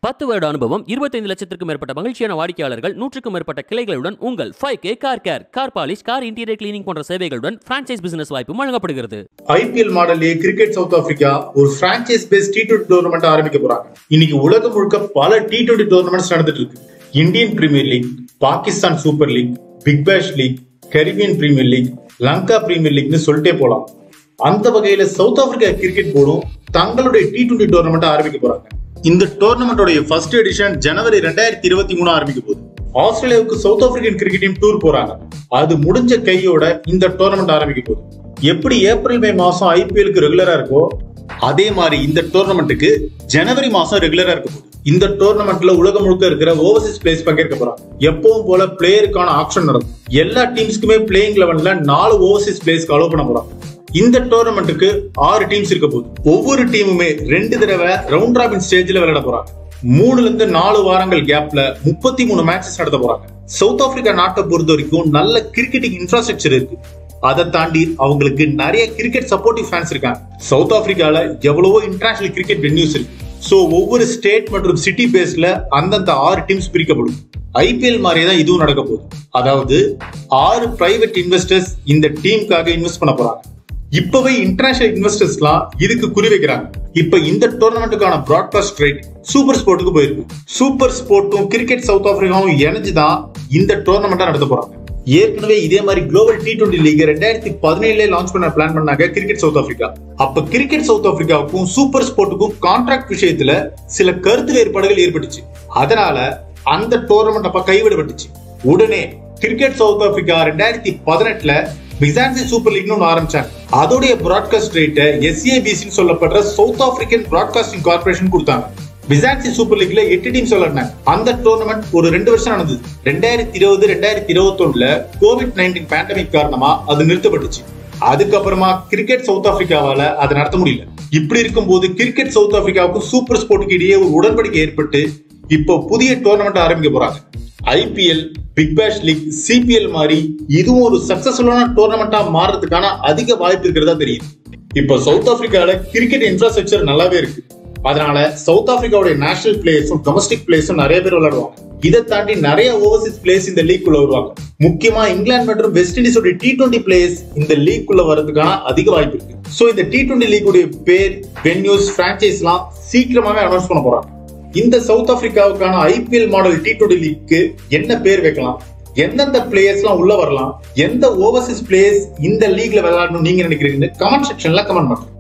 10 வருட அனுபவம், 25 லட்சத்திற்கும் மேற்பட்ட மகிழ்ச்சியான வாடிக்கையாளர்கள், 100க்கும் மேற்பட்ட கிளைகளுடன் உங்கள் 5K car care, car polish, car interior cleaning போன்ற சேவைகளுடன் பிரான்சைஸ் பிசினஸ் வாய்ப்பு வழங்கப்படுகிறது. IPL மாடலே கிரிக்கெட் சவுத் ஆப்பிரிக்கா ஒரு பிரான்சைஸ் பேஸ்ட் T20 டோர்னமெண்ட் ஆரம்பிக்க போறாங்க. இன்னைக்கு உலகம் முழுக்க பல T20 டோர்னமெண்ட்ஸ் நடந்துட்டு இருக்கு. Indian Premier League, Pakistan super league, Big Bash League, Caribbean Premier League, Lanka premier லீக்னு சொல்லிட்டே போலாம். அந்த வகையில சவுத் ஆப்பிரிக்கா கிரிக்கெட் போர்டும் தங்களுடைய T20 டோர்னமெண்ட் ஆரம்பிக்க போறாங்க. இந்த டோர்னமெண்டோட ஃபர்ஸ்ட் எடிஷன் ஜனவரி 2023 ஆரம்பிக்க போகுது. ஆஸ்திரேலியாவுக்கு South African cricket team tour போறாங்க. அது முடிஞ்ச கையோட இந்த டோர்னமெண்ட் ஆரம்பிக்க போகுது. எப்படி ஏப்ரல் மே மாசம் IPLக்கு ரெகுலரா இருக்கோ அதே மாதிரி இந்த டோர்னமெண்ட்டுக்கு ஜனவரி மாசம் ரெகுலரா இருக்க போகுது. இந்த டோர்னமெண்ட்ல உலகம் முழுக்க இருக்கிற ஓவர்சீஸ் பிளேயர்ஸ் பங்கேற்க போறாங்க. எப்பவும் போல பிளேயருக்கான ஆக்ஷன் நடக்கும். எல்லா டீம்ஸ்க்குமே பிளேயிங் 11ல 4 ஓவர்சீஸ் பிளேயர்ஸ்க்கு அலோவ் பண்ண போறாங்க. இந்த டோர்னமெண்ட்டுக்கு 6 டீம்ஸ் இருக்க போகுது. ஒவ்வொரு டீமுமே 2 தடவை ரவுண்ட் ராபின் ஸ்டேஜ்ல விளையாட போறாங்க. 3ல இருந்து 4 வாரங்கள் கேப்ல 33 மேட்சஸ் நடத்த போறாங்க. சவுத் ஆப்பிரிக்கா நாட்டை பொறுத்த வரைக்கும் நல்ல கிரிக்கெட்டிங் இன்ஃப்ராஸ்ட்ரக்சர் இருக்கு. அதை தாண்டி அவங்களுக்கு நிறைய கிரிக்கெட் சப்போர்ட்டிவ் ஃபேன்ஸ் இருக்காங்க. சவுத் ஆப்பிரிக்கால எவ்வளவோ இன்டர்நேஷனல் கிரிக்கெட் வென்யூஸ் இருக்கு. சோ ஒவ்வொரு ஸ்டேட் மற்றும் சிட்டி பேஸ்ல அந்தந்த 6 டீம்ஸ் பிரிக்கப்படும். IPL மாதிரியே தான் இதுவும் நடக்க போகுது. அதாவது 6 பிரைவேட் இன்வெஸ்டர்ஸ் இந்த டீமுக்காக இன்வெஸ்ட் பண்ண போறாங்க. இப்பவே இன்டர்நேஷனல் இன்வெஸ்டர்ஸ்லாம் இதுக்கு குறி வைக்கிறாங்க. இப்ப இந்த டோர்னமெண்ட்டுக்கான பிராட்காஸ்ட் ரைட் சூப்பர் ஸ்போர்ட்டுக்கு போயிருக்கு. சூப்பர் ஸ்போர்ட்டும் கிரிக்கெட் சவுத் ஆப்பிரிக்காவும் இணைஞ்சுதான் இந்த டோர்னமெண்டா நடத்த போறாங்க. ஏற்கனவே இதே மாதிரி குளோபல் T20 லீக் 2017 லான்ச் பண்ண பிளான் பண்ணாங்க கிரிக்கெட் சவுத் ஆப்பிரிக்கா. அப்ப கிரிக்கெட் சவுத் ஆப்பிரிக்காவுக்கும் சூப்பர் ஸ்போர்ட்டுக்கும் கான்ட்ராக்ட் விஷயத்துல சில கருத்து வேறுபாடுகள் ஏற்பட்டுச்சு. அதனால அந்த டோர்னமெண்ட் அப்ப கைவிடப்பட்டுச்சு. உடனே cricket South Africa 2018 Mzansi super லீக்னு ஒன்று ஆரம்பிச்சாங்க. அதோடைய பிராட்காஸ்ட் ரேட்டை SABC சொல்லப்படுற சவுத் ஆப்பிரிக்கன் பிராட்காஸ்டிங் கார்பரேஷன் கொடுத்தாங்க. பிசான்சி சூப்பர் லீக்ல 8 டீம்ஸ் விளையாடினாங்க. அந்த டோர்னமெண்ட் ஒரு 2 வருஷம் நடந்தது. 2020-2021 COVID-19 பேண்டமிக் காரணமா அது நிறுத்தப்பட்டுச்சு. அதுக்கப்புறமா கிரிக்கெட் சவுத் ஆப்பிரிக்காவால அதை நடத்த முடியல. இப்படி இருக்கும்போது கிரிக்கெட் சவுத் ஆப்பிரிக்காவுக்கும் சூப்பர் ஸ்போர்ட்டுக்கு இடையே ஒரு உடன்படிக்கை ஏற்பட்டு இப்போ புதிய டோர்னமெண்ட் ஆரம்பிக்க போறாங்க. IPL, Big Bash League, CPL மாதிரி இதுவும் ஒரு சக்சஸ்ஃபுல்லான டோர்னமெண்டா மாறதுக்கான அதிக வாய்ப்பு இருக்கிறதா தெரியுது. இப்போ சவுத் ஆப்பிரிக்கால கிரிக்கெட் இன்ஃப்ராஸ்ட்ரக்சர் நல்லாவே இருக்கு. அதனால சவுத் ஆப்பிரிக்காவுடைய நேஷனல் பிளேயர்ஸும் டொமஸ்டிக் பிளேயர்ஸும் நிறைய பேர் விளையாடுவாங்க. இதை தாண்டி நிறைய ஓவர்சீஸ் பிளேயர்ஸ் இந்த லீக் குள்ள வருவாங்க. முக்கியமா இங்கிலாந்து மற்றும் வெஸ்ட் இண்டீஸ் T20 பிளேயர்ஸ் இந்த லீக் குள்ள வரதுக்கான அதிக வாய்ப்பு இருக்கு. சோ இந்த T20 லீக் உடைய பேர், வென்யூஸ், பிரான்சைஸ்லாம் சீக்கிரமாவே அனௌன்ஸ் பண்ண போறாங்க. இந்த சவுத் ஆப்பிரிக்காவுக்கான IPL மாடல் T20 லீக்கு என்ன பேர் வைக்கலாம், எந்தெந்த பிளேயர்ஸ் எல்லாம் உள்ள வரலாம், எந்த ஓவர்சீஸ் பிளேயர்ஸ் இந்த லீக்ல விளையாடணும் நீங்க நினைக்கிறீங்கன்னு கமெண்ட் செக்ஷன்ல கமெண்ட் பண்ணுங்க.